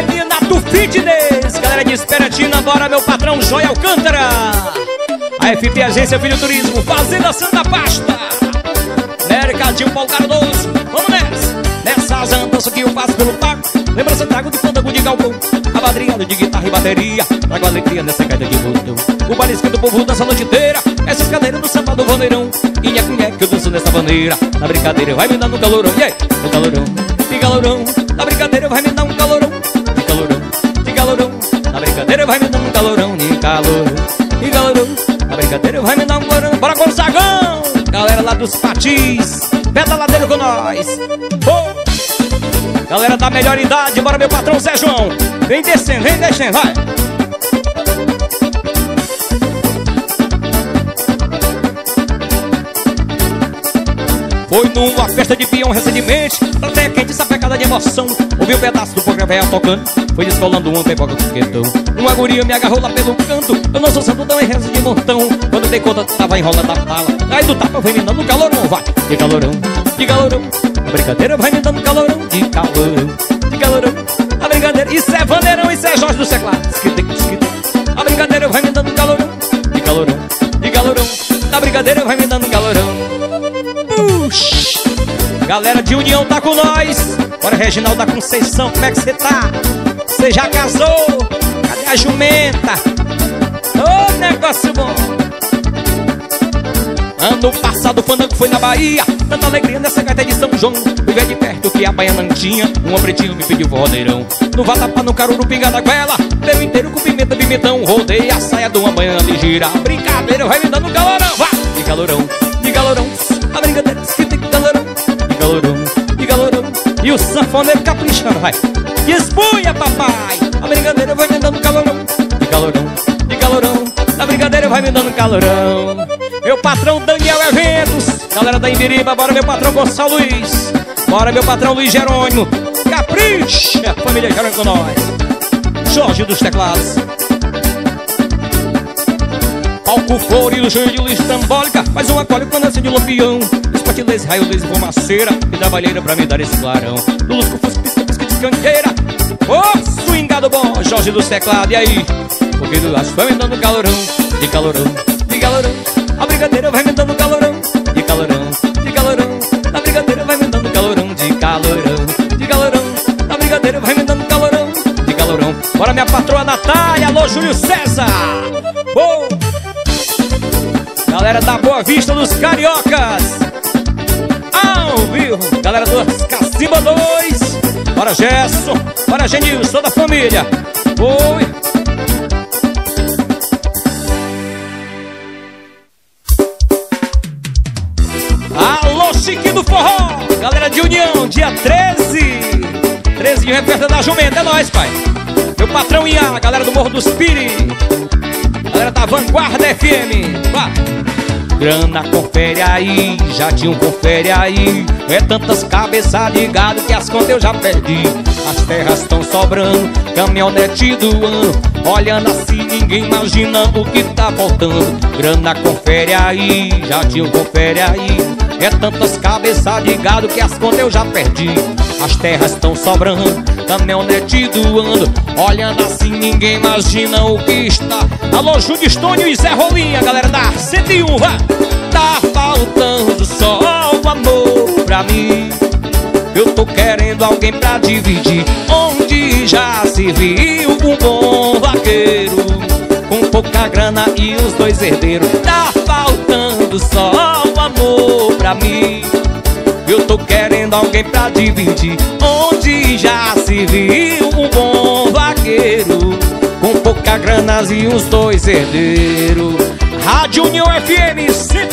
Seminato Fitness, galera de Esperatina, bora meu patrão Joia Alcântara. A FP Agência Filho Turismo, Fazenda Santa Pasta, Mercadinho Paulo Cardoso, vamos nessas andanças que eu faço pelo parque. Lembrança trago de fandango de galpão, abadriado de guitarra e bateria, trago alegria nessa gaita de botão. O baile esquenta, o povo dança a noite inteira, essas cadeiras do samba do vaneirão. E nheque eu danço nessa maneira, na brincadeira vai me dar no calorão. Yeah, no calorão, de calorão, na brincadeira vai me dar um calorão. De calorão, de calorão, na brincadeira vai me dar um calorão. De calorão, de calorão, na brincadeira vai me dar um calorão. Bora Gonzagão, galera lá dos Patis, pedaladeiro com nós. Oh! Galera da melhor idade, bora meu patrão Zé João. Vem descendo, vai. Foi numa festa de peão recentemente, plateia quente, sapecada de emoção. Ouvi um pedaço do programa real tocando, foi descolando um pipoca com quentão. Uma guria me agarrou lá pelo canto, eu não sou santo, não é rezo de montão. Quando dei conta, tava enrolando a bala, aí do tapa foi me dando calorão, vai. De calorão, de calorão, a brincadeira vai me dando calorão. De calorão, de calorão, a brincadeira. Isso é Vandeirão, isso é Jorge dos Teclados. A brincadeira vai me dando calorão. De calorão, de calorão, a brincadeira vai me dando calorão. Puxa, galera de União tá com nós. Bora Reginaldo da Conceição, como é que você tá? Você já casou? Cadê a jumenta? Ô, negócio bom. Ano passado o fandango foi na Bahia, tanta alegria nessa gaita de São João. Viver de perto que a baiana não tinha, uma pretinha me pediu rodeirão. No vatapá, no caruru, pinga da goela, deu inteiro com pimenta, pimentão. Rodei a saia de uma baiana ligeira, a brincadeira vai me dando calorão. Vai! De calorão, de calorão, a brincadeira que tem calorão. De calorão, de calorão, e o sanfoneiro caprichando, vai. Espunha, papai, a brincadeira vai me dando calorão. De calorão, de calorão, a brincadeira vai me dando calorão. Meu patrão Daniel Eventos, galera da Imbiriba, bora meu patrão Gonçalo Luiz, bora meu patrão Luiz Jerônimo, capricha, família Jerônimo com nós. Jorge dos Teclados, palco foro e o joio de luz tambólica, faz uma colha com a de lampião. Espatilês, raio, luz e fumaceira, e da balheira pra me dar esse clarão. Do lusco, fusco, pisca de canqueira, ô swingado bom, Jorge dos Teclados, e aí? Porque do laço vai me dando calorão. De calorão, de calorão, a brincadeira vai me dando calorão. De calorão, de calorão, a brincadeira vai me dando calorão. De calorão, de calorão, a brincadeira vai me dando calorão. De calorão, bora minha patroa Natália, alô Júlio César. Oh! Galera da Boa Vista dos Cariocas, ao vivo, galera dos Cacimba 2, bora Gerson, bora Genilson, toda a família. Oi! Alô, Chiquinho do Forró, galera de União, dia 13 de Festa da Jumenta, é nóis, pai. Meu patrão Iá, galera do Morro dos Piri, galera da Vanguarda FM, vá. Grana, confere aí, Jadinho, confere aí. É tantas cabeças de gado que as contas eu já perdi. As terras estão sobrando, caminhonete do ano. Olhando assim ninguém imagina o que tá faltando. Grana, confere aí, Jadinho, confere aí. É tantas cabeças de gado que as contas eu já perdi. As terras estão sobrando, caminhonete do ano. Olhando assim ninguém imagina o que está. Alô, Júlio Estônio e Zé Rolinha, galera da 101, vai. Tá faltando só o amor pra mim. Eu tô querendo alguém pra dividir, onde já se viu um bom vaqueiro com pouca grana e os dois herdeiros. Tá faltando só o amor pra mim. Eu tô querendo alguém pra dividir, onde já se viu um bom vaqueiro com pouca grana e os dois herdeiros. Rádio União FM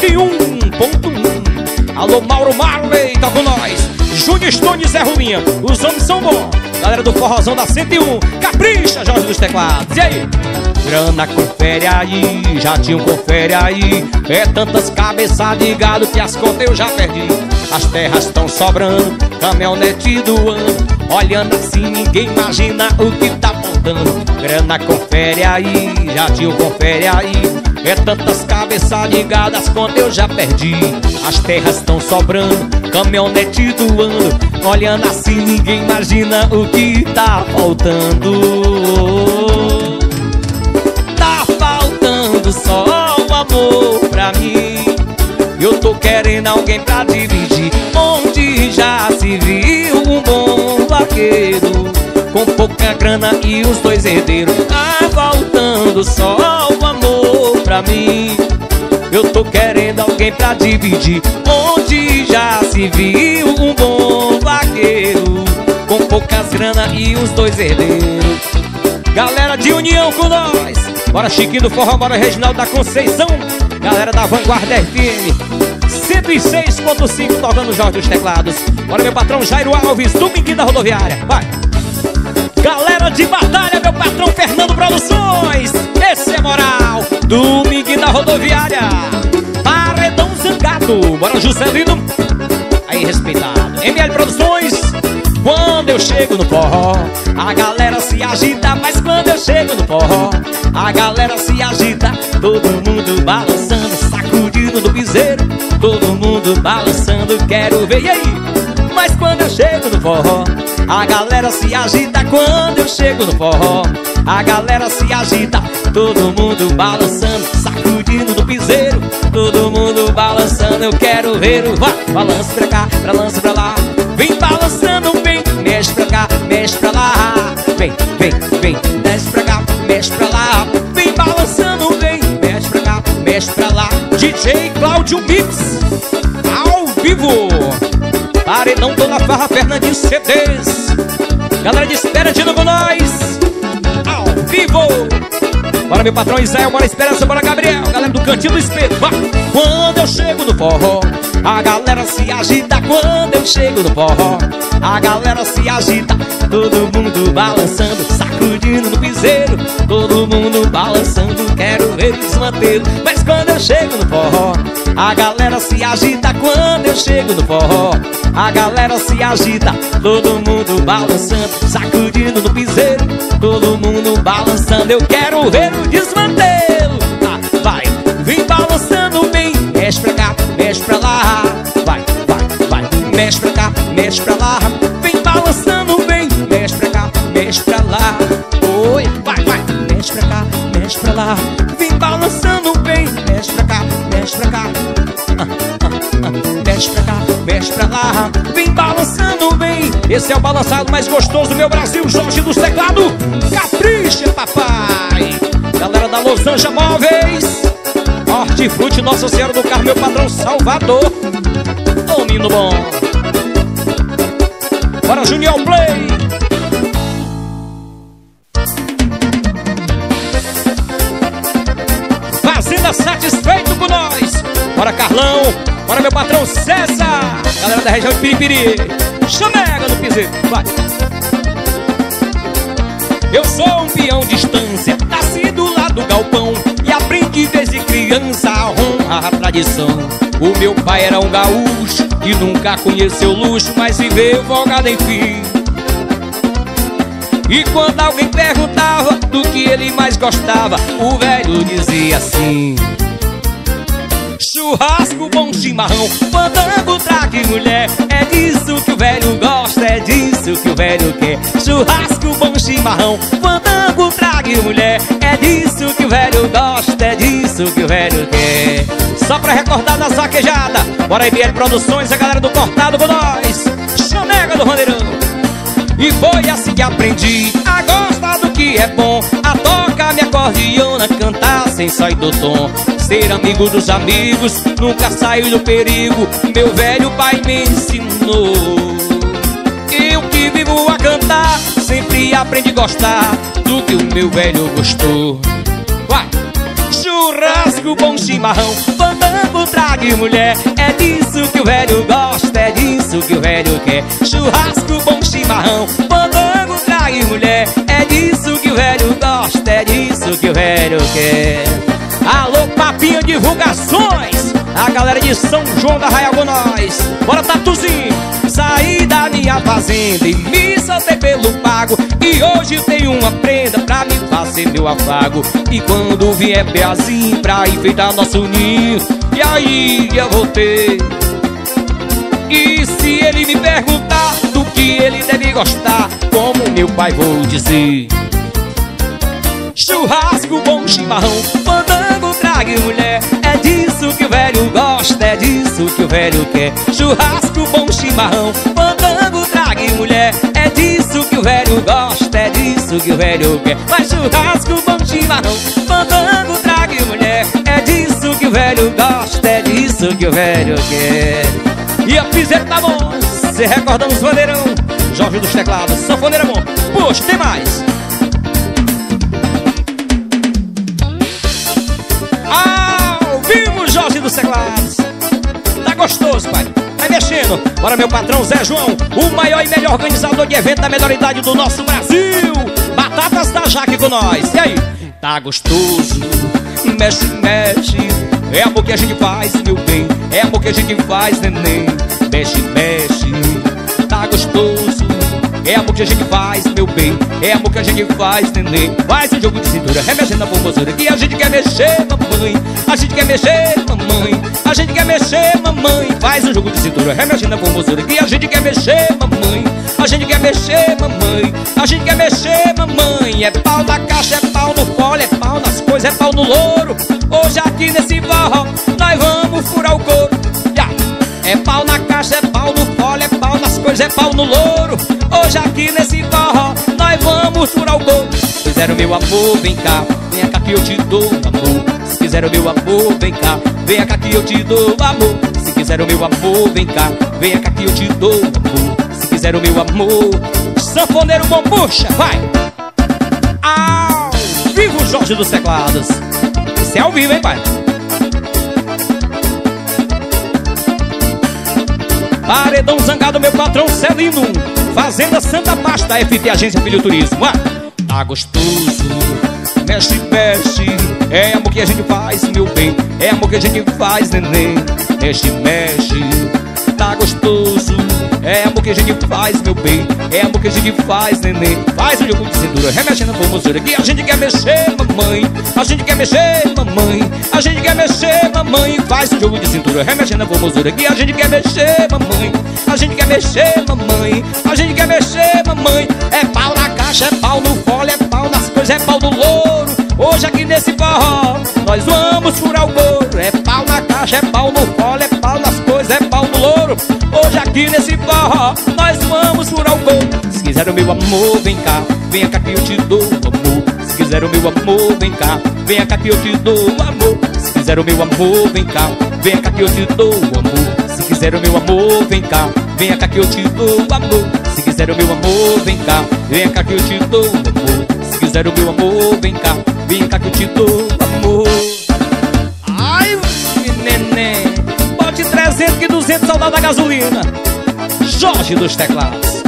101.1. Alô Mauro Marley, tá com nós. Júnior Stone e Zé Ruminha, os homens são bons. Galera do Forrozão da 101, capricha, Jorge dos Teclados. E aí? Grana, confere aí, Jadinho, confere aí. É tantas cabeças de gado que as contas eu já perdi. As terras estão sobrando, caminhonete do ano. Olhando assim ninguém imagina o que tá faltando. Grana, confere aí, Jadinho, confere aí. É tantas cabeças de gado, as contas eu já perdi. As terras estão sobrando, caminhonete do ano. Olhando assim ninguém imagina o que tá faltando. Tá faltando só o amor pra mim. Eu tô querendo alguém pra dividir, onde já se viu um bom vaqueiro com pouca grana e os dois herdeiros. Tá faltando só o amor pra mim. Eu tô querendo alguém pra dividir, onde já se viu um bom vaqueiro com poucas grana e os dois herdeiros. Galera de união com nós, bora Chiquinho do Forró, bora Reginaldo da Conceição, galera da Vanguarda FM 106.5 tocando Jorge dos teclados. Bora meu patrão Jairo Alves, Dominguinho da Rodoviária, vai. Galera de batalha, meu patrão Fernando Produções, esse é moral. Dominguinho da Rodoviária, Paredão Zangado, bora Juscelino, aí respeitado. ML Produções, quando eu chego no forró, a galera se agita, mas quando eu chego no forró, a galera se agita, todo mundo balançando, sacudindo no piseiro, todo mundo balançando, quero ver, e aí? Mas quando eu chego no forró, a galera se agita, quando eu chego no forró, a galera se agita, todo mundo balançando, sacudindo no piseiro, todo mundo balançando, eu quero ver o vai, balança pra cá, balança pra lá, vem balançando, vem, mexe pra cá, mexe pra lá, vem, vem, vem, desce pra cá, mexe pra lá, vem balançando, vem, mexe pra cá, mexe pra lá. DJ Cláudio Mix, ao vivo, Paredão Dona Farra Fernandinho CDs, galera de Esperantina com nós, ao vivo. Bora meu patrão Israel, bora Esperança, bora Gabriel, galera do Cantinho do Espelho, vai. Quando eu chego no forró, a galera se agita, quando eu chego no forró, a galera se agita, todo mundo balançando, sacudindo no piseiro, todo mundo balançando, quero ver o desmantelo. Mas quando eu chego no forró, a galera se agita, quando eu chego no forró, a galera se agita, todo mundo balançando, sacudindo no piseiro, todo mundo balançando, eu quero ver o desmantelo. Ah, vai, vem balançando, vem, mexe pra cá, mexe pra lá, vai, vai, vai, mexe pra cá, mexe pra lá, vem balançando, vem, mexe pra cá, mexe pra lá, oi, vai, vai, mexe pra cá, mexe pra lá, vem balançando, vem, mexe pra cá, mexe pra cá, mexe pra cá, mexe pra lá, vem balançando, vem. Esse é o balançado mais gostoso do meu Brasil, Jorge dos teclados, capricha papai. Galera da Los Angeles Móveis, Hortifruti, Nossa Senhora do Carmo, meu patrão Salvador, Domino bom. Bora Junior Play. Fazenda satisfeito com nós. Bora Carlão, bora meu patrão César, galera da região de Piripiri, chamega no piseiro, vai. Eu sou um peão de estância, nascido lá do galpão, e aprendi desde criança a honrar a tradição. O meu pai era um gaúcho que nunca conheceu luxo, mas viveu folgado enfim. E quando alguém perguntava do que ele mais gostava, o velho dizia assim: churrasco, bom chimarrão, fandango, trago e mulher. É disso que o velho gosta, é disso que o velho quer. Churrasco, bom chimarrão, fandango, trago e mulher. É disso que o velho gosta, é disso que o velho quer. Só pra recordar nas vaquejadas, bora ML Produções, a galera do Cortado com nós, chamega do Roneirão. E foi assim que aprendi a gostar do que é bom, a tocar minha acordeona, cantar sem sair do tom, ser amigo dos amigos, nunca sair do perigo, meu velho pai me ensinou. Eu que vivo a cantar, sempre aprendi a gostar do que o meu velho gostou. Vai! Churrasco, bom chimarrão, fandango, trago e mulher. É disso que o velho gosta, é disso que o velho quer. Churrasco, bom chimarrão, fandango, trago e mulher. É disso que o velho gosta, é disso que o velho quer. Alô, Papinho Divulgações, a galera de São João da Arraial com nós. Bora, Tatuzinho! Saí da minha fazenda e me soltei pelo pago, e hoje tenho uma prenda pra me fazer meu afago. E quando vier Beazinho pra enfeitar nosso ninho, e aí eu vou ter. E se ele me perguntar e ele deve gostar, como meu pai vou dizer. Churrasco, bom chimarrão, fandango, traga e mulher, é disso que o velho gosta, é disso que o velho quer. Churrasco, bom chimarrão, fandango, traga e mulher, é disso que o velho gosta, é disso que o velho quer. Mas churrasco, bom chimarrão, fandango, traga e mulher, é disso que o velho gosta, é disso que o velho quer. E a piseira tá bom, cê recordando os bandeirão, Jorge dos teclados, sanfoneiro é bom. Puxa, tem mais. Jorge dos teclados. Tá gostoso, pai. Vai mexendo. Bora, meu patrão Zé João, o maior e melhor organizador de evento da melhor idade do nosso Brasil. Batatas da Jaque com nós. E aí? Tá gostoso. Mexe, mexe. É amor que a gente faz, meu bem. É amor que a gente faz, neném. Mexe, mexe. Tá gostoso. É amor que a gente faz, meu bem. É amor que a gente faz, neném. Faz o jogo de cintura, remexendo a formosura, que a gente quer mexer, mamãe. A gente quer mexer, mamãe. A gente quer mexer, mamãe. Faz o jogo de cintura, remexendo a formosura, que a gente quer mexer, mamãe. A gente quer mexer, mamãe. A gente quer mexer, mamãe. É pau na caixa, é pau no fole, é pau nas coisas, é pau no louro. Hoje aqui nesse forró, nós vamos furar o couro. É pau na caixa, é pau no fole, é pau nas coisas, é pau no louro. Hoje aqui nesse forró, nós vamos furar o couro. Se quiser o meu amor, vem cá, venha cá que eu te dou amor. Se quiser o meu amor, vem cá, venha cá que eu te dou amor. Se quiser o meu amor, vem cá, venha cá que eu te dou amor. Se quiser o meu amor, sanfoneiro bom, puxa, vai! Ao vivo, Jorge dos teclados. Isso é ao vivo, hein, pai? Paredão zangado, meu patrão Celino, Fazenda Santa Pasta, FT Agência Filho Turismo. Tá gostoso, mexe, mexe. É amor que a gente faz, meu bem. É amor que a gente faz, neném. Mexe, mexe. Tá gostoso, é amor que a gente faz, meu bem. É amor que a gente faz, neném. Faz o jogo de cintura, remexendo a formosura, que a gente quer mexer, mamãe. A gente quer mexer, mamãe. A gente quer mexer, mamãe. Faz o jogo de cintura, remexendo a formosura, que a gente quer mexer, mamãe. A gente quer mexer, mamãe. A gente quer mexer, mamãe. É pau na caixa, é pau no fole, é pau nas coisas, é pau no louro. Hoje aqui nesse forró, nós vamos furar o couro. É pau na caixa, é pau no fole, é pau nas coisas, é pau no louro. Hoje aqui nesse forró, nós vamos furar o couro. Se quiser o meu amor, vem cá, venha cá que eu te dou amor. Se quiser o meu amor, vem cá, venha cá que eu te dou amor. Se quiser o meu amor, vem cá, venha cá que eu te dou amor. Se quiser o meu amor, vem cá, venha cá que eu te dou amor. Se quiser o meu amor, vem cá, venha cá que eu te dou amor. Se quiser o meu amor, vem cá, venha cá que eu te dou amor. Ai, neném, bote 300 e 200, saudade da gasolina. Jorge dos teclados.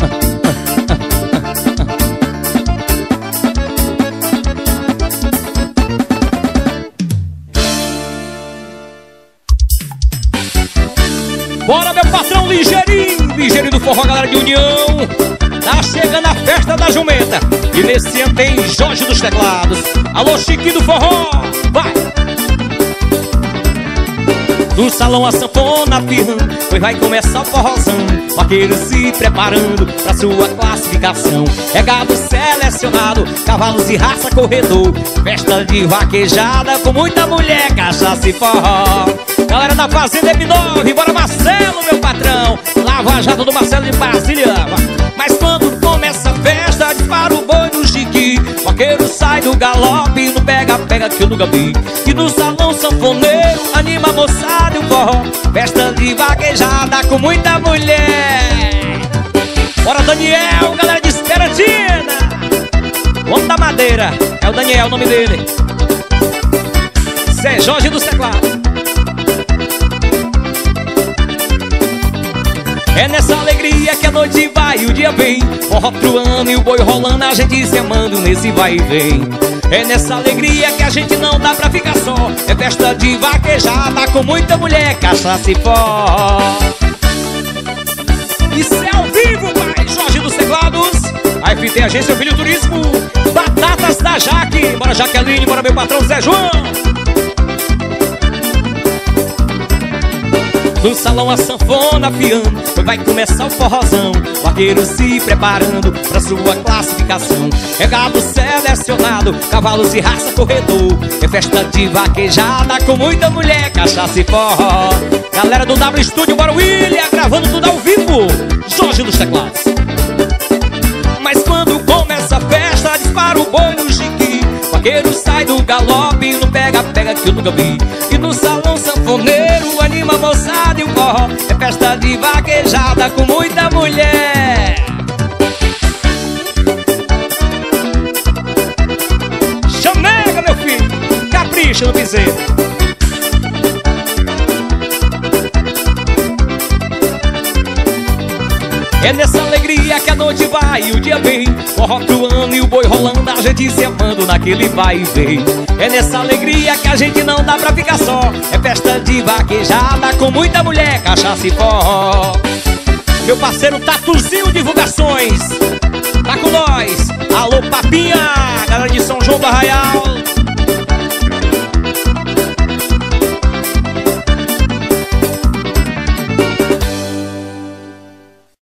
Bora, meu patrão Ligeirinho, Ligeirinho do forró, galera de União. Tá chegando a festa da jumenta, e nesse ano tem Jorge dos teclados. Alô, Chiquinho do forró, vai! No salão a sanfona pirrando, pois vai começar o forrozão. Vaqueiro se preparando pra sua classificação. É gado selecionado, cavalos e raça corredor. Festa de vaquejada com muita mulher, cachaça e forró. Galera da Fazenda M9, bora Marcelo, meu patrão. Lava jato do Marcelo de Brasília. Mas quando começa a festa, dispara o boi no chique. Vaqueiro sai do galope, no pega-pega que eu nunca vi. E no salão sanfoneiro, anima a moçada e o forró. Festa de vaquejada com muita mulher. Bora Daniel, galera de Esperantina. O homem da madeira, é o Daniel, o nome dele. Zé Jorge dos teclados. É nessa alegria que a noite vai e o dia vem. Forró pro ano e o boi rolando, a gente se amando nesse vai e vem. É nessa alegria que a gente não dá pra ficar só. É festa de vaquejada com muita mulher, cachaça e forró. Isso é ao vivo, pai, Jorge dos teclados. A FT Agência Filho Turismo. Batatas da Jaque. Bora Jaqueline, bora meu patrão Zé João. No salão a sanfona piano, vai começar o forrozão. Vaqueiro se preparando pra sua classificação. É gado selecionado, cavalos de raça corredor. É festa de vaquejada com muita mulher, cachaça e forró. Galera do W Studio, bora William, gravando tudo ao vivo. Jorge nos teclados. Mas quando começa a festa, dispara o boi no jiqui. Vaqueiro sai do galope, no pega-pega que eu nunca vi. E no salão sanfoneiro, anima a moçada e o forró. É festa de vaquejada com muita mulher. Chamega, meu filho, capricha no piseiro. É nessa alegria que a noite vai e o dia vem. Forró truando e o boi rolando, a gente se amando naquele vai e vem. É nessa alegria que a gente não dá pra ficar só. É festa de vaquejada com muita mulher, cachaça e forró. Meu parceiro Tatuzinho Divulgações tá com nós. Alô Papinha, galera de São João do Arraial.